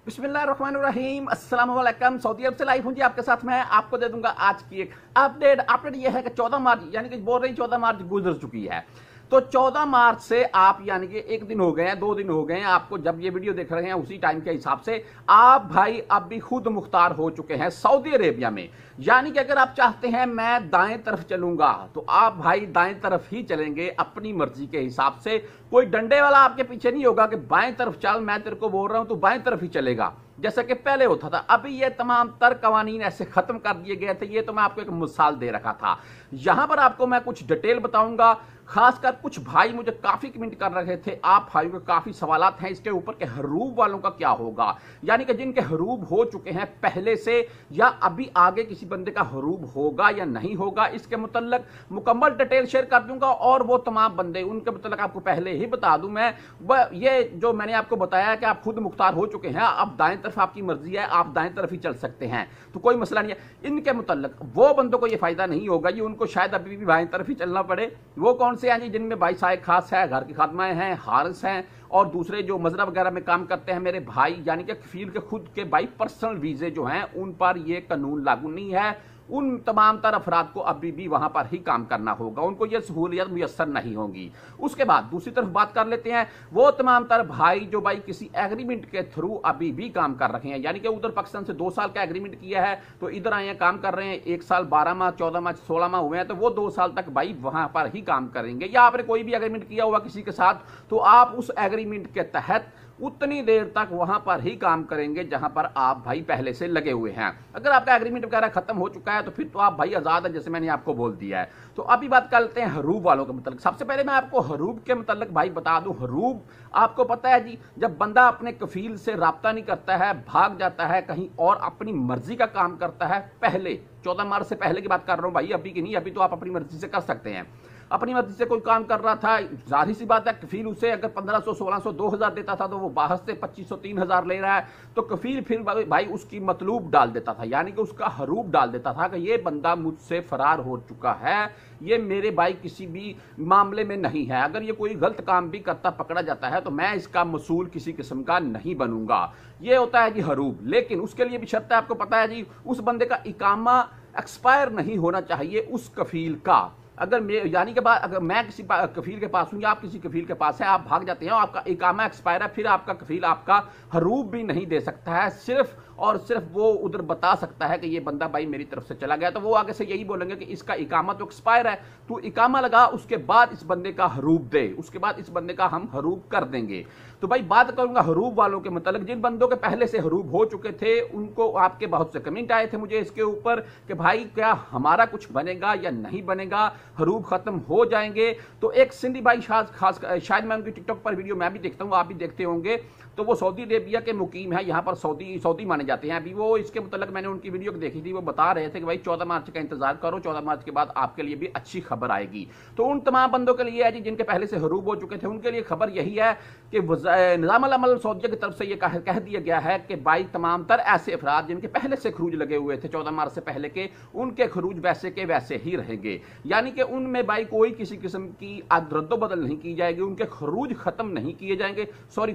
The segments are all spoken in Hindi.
बिस्मिल्लाहिर्रहमानिर्रहीम, अस्सलाम वालेकुम। सऊदी अरब से लाइव हूँ जी आपके साथ। मैं आपको दे दूंगा आज की एक अपडेट ये है कि 14 मार्च यानी कि बोल रही 14 मार्च गुजर चुकी है। तो 14 मार्च से आप यानी कि एक दिन हो गए हैं, 2 दिन हो गए हैं आपको जब ये वीडियो देख रहे हैं, उसी टाइम के हिसाब से आप भाई अब भी खुद मुख्तार हो चुके हैं सऊदी अरेबिया में। यानी कि अगर आप चाहते हैं मैं दाएं तरफ चलूंगा तो आप भाई दाएं तरफ ही चलेंगे अपनी मर्जी के हिसाब से। कोई डंडे वाला आपके पीछे नहीं होगा कि बाएं तरफ चल, मैं तेरे को बोल रहा हूं तो बाएं तरफ ही चलेगा जैसा कि पहले होता था। अभी ये तमाम तर कवानीन ऐसे खत्म कर दिए गए थे। ये तो मैं आपको एक मिसाल दे रखा था। यहां पर आपको मैं कुछ डिटेल बताऊंगा। खासकर कुछ भाई मुझे काफी कमेंट कर रहे थे, आप भाइयों के काफी सवालात हैं इसके ऊपर कि हरूब वालों का क्या होगा, यानी कि जिनके हरूब हो चुके हैं पहले से या अभी आगे किसी बंदे का हरूब होगा या नहीं होगा, इसके मुतल्लक मुकम्मल डिटेल शेयर कर दूंगा। और वो तमाम बंदे उनके मुतल्लक आपको पहले ही बता दूं मैं, ये जो मैंने आपको बताया कि आप खुद मुख्तार हो चुके हैं, अब दाएं तरफ आपकी मर्जी है, आप दाएं तरफ ही चल सकते हैं, तो कोई मसला नहीं है। इनके मुतल्लक वो बंदों को ये फायदा नहीं होगा, ये उनको शायद अभी भी बाएं तरफ ही चलना पड़े। वो कौन से हैं जी? जिनमें भाई साहिब खास है, घर की खादमाएं हैं, हारिस हैं और दूसरे जो मजरा वगैरह में काम करते हैं मेरे भाई, यानी कि कफील के खुद के भाई पर्सनल वीजे जो हैं उन पर यह कानून लागू नहीं है। उन तमाम तर अफराद को अभी भी वहां पर ही काम करना होगा, उनको यह सहूलियत मुयसर नहीं होगी। उसके बाद दूसरी तरफ बात कर लेते हैं वो तमाम तर भाई जो भाई किसी एग्रीमेंट के थ्रू अभी भी काम कर रहे हैं, यानी कि उधर पाकिस्तान से 2 साल का एग्रीमेंट किया है तो इधर आए काम कर रहे हैं, 1 साल 12 माह 14 माह 16 माह हुए हैं, तो वो 2 साल तक भाई वहां पर ही काम करेंगे। या आपने कोई भी एग्रीमेंट किया हुआ किसी के साथ तो आप उस एग्रीमेंट के तहत उतनी देर तक वहां पर ही काम करेंगे जहां पर आप भाई पहले से लगे हुए हैं। अगर आपका एग्रीमेंट वगैरह खत्म हो चुका है तो फिर तो आप भाई आजाद है, जैसे मैंने आपको बोल दिया है। तो अभी बात कर लेते हैं हरूब वालों के मतलब। सबसे पहले मैं आपको हरूब के मतलब भाई बता दूं, हरूब आपको पता है जी, जब बंदा अपने कफील से राब्ता नहीं करता है, भाग जाता है कहीं और अपनी मर्जी का काम करता है, पहले 14 मार्च से पहले की बात कर रहा हूं भाई, अभी की नहीं। अभी तो आप अपनी मर्जी से कर सकते हैं। अपनी मर्जी से कोई काम कर रहा था, जाहिर सी बात है कफील उसे अगर 1500 1600 2000 देता था तो वो बाहर से 2500 3000 ले रहा है, तो कफील फिर भाई उसकी मतलूब डाल देता था, यानी कि उसका हरूब डाल देता था कि ये बंदा मुझसे फरार हो चुका है, ये मेरे भाई किसी भी मामले में नहीं है, अगर ये कोई गलत काम भी करता पकड़ा जाता है तो मैं इसका मसूल किसी किस्म का नहीं बनूंगा। ये होता है जी हरूब। लेकिन उसके लिए भी शर्त है, आपको पता है जी, उस बंदे का इकामा एक्सपायर नहीं होना चाहिए उस कफील का। अगर मैं यानी कि बाद अगर मैं किसी कफील के पास हूं या आप किसी कफील के पास है, आप भाग जाते हैं और आपका इकामा एक्सपायर है, फिर आपका कफील आपका हरूब भी नहीं दे सकता है। सिर्फ और सिर्फ वो उधर बता सकता है कि ये बंदा भाई मेरी तरफ से चला गया, तो वो आगे से यही बोलेंगे कि इसका इकामा तो एक्सपायर है, तू इकामा लगा, उसके बाद इस बंदे का हरूब दे, उसके बाद इस बंदे का हम हरूब कर देंगे। तो भाई बात करूंगा हरूब वालों के मतलब, जिन बंदों के पहले से हरूब हो चुके थे उनको आपके बहुत से कमेंट आए थे मुझे इसके ऊपर कि भाई क्या हमारा कुछ बनेगा या नहीं बनेगा, हरूब खत्म हो जाएंगे। तो एक सिंधी भाई खास शायद मैं उनकी टिकटॉक पर वीडियो मैं भी देखता हूँ, आप भी देखते होंगे, तो वो सऊदी अरेबिया के मुकीम है, यहाँ पर सऊदी माने जाते हैं। अभी वो इसके मुतल्लिक मैंने उनकी वीडियो देखी थी, वो बता रहे थे कि भाई 14 मार्च का इंतजार करो, 14 मार्च के बाद आपके लिए भी अच्छी खबर आएगी। तो उन तमाम बंदों के लिए है जी जिनके पहले से हरूब हो चुके थे, उनके लिए खबर यही है कि निज़ाम अल-अमल सऊदीया की तरफ से ये कह दिया गया है कि भाई तमाम तर ऐसे अफराद जिनके पहले से खरूज लगे हुए थे 14 मार्च से पहले के, उनके खरूज वैसे के वैसे ही रहेंगे, यानी कि उनमें भाई कोई किसी किस्म की रद्दोबदल नहीं की जाएगी, उनके खरूज खत्म नहीं किए जाएंगे, सॉरी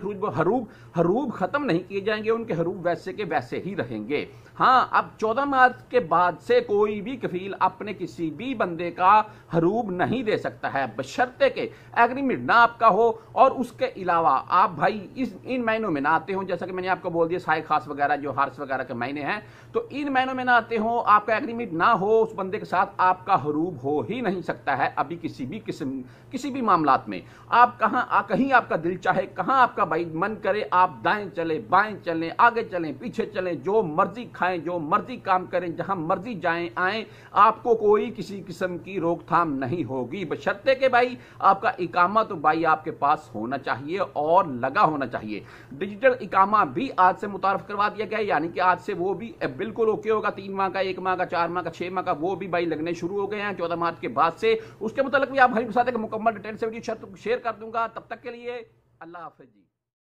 हरूब खत्म नहीं किए जाएंगे, उनके हरूब वैसे के वैसे ही रहेंगे। हाँ, अब 14 मार्च के बाद से कोई भी कफील अपने किसी भी बंदे का हरूब नहीं दे सकता है, बशर्ते के एग्रीमेंट ना आपका हो और उसके अलावा आप भाई इन महीनों में ना आते हो, जैसा कि मैंने आपको बोल दिया साय खास वगैरह जो हार्स वगैरह के महीने हैं, तो इन महीनों में ना आते हो, आपका एग्रीमेंट ना हो उस बंदे के साथ, आपका हरूब हो ही नहीं सकता है अभी किसी भी मामलात में। आप कहीं आपका दिल चाहे, कहां आपका भाई मन करे, आप दाएं चले बाएं चलें, आगे चलें पीछे चलें, जो मर्जी खाएं, जो मर्जी काम करें, जहां मर्जी जाएं आएं, आपको कोई किसी किस्म की रोकथाम नहीं होगी, बशर्ते के भाई आपका इकामा तो भाई आपके पास होना चाहिए और लगा होना चाहिए। डिजिटल इकामा भी आज से मुतारफ करवा दिया गया है, यानी कि आज से वो भी बिल्कुल ओके होगा। 3 माह का, 1 माह का, 4 माह का, 6 माह का, वो भी भाई लगने शुरू हो गए हैं 14 मार्च के बाद से। उसके मुताबिक भी आप भाई के साथ एक मुकम्मल डिटेल से वीडियो शेयर कर दूंगा। तब तक के लिए अल्लाह हाफिज जी।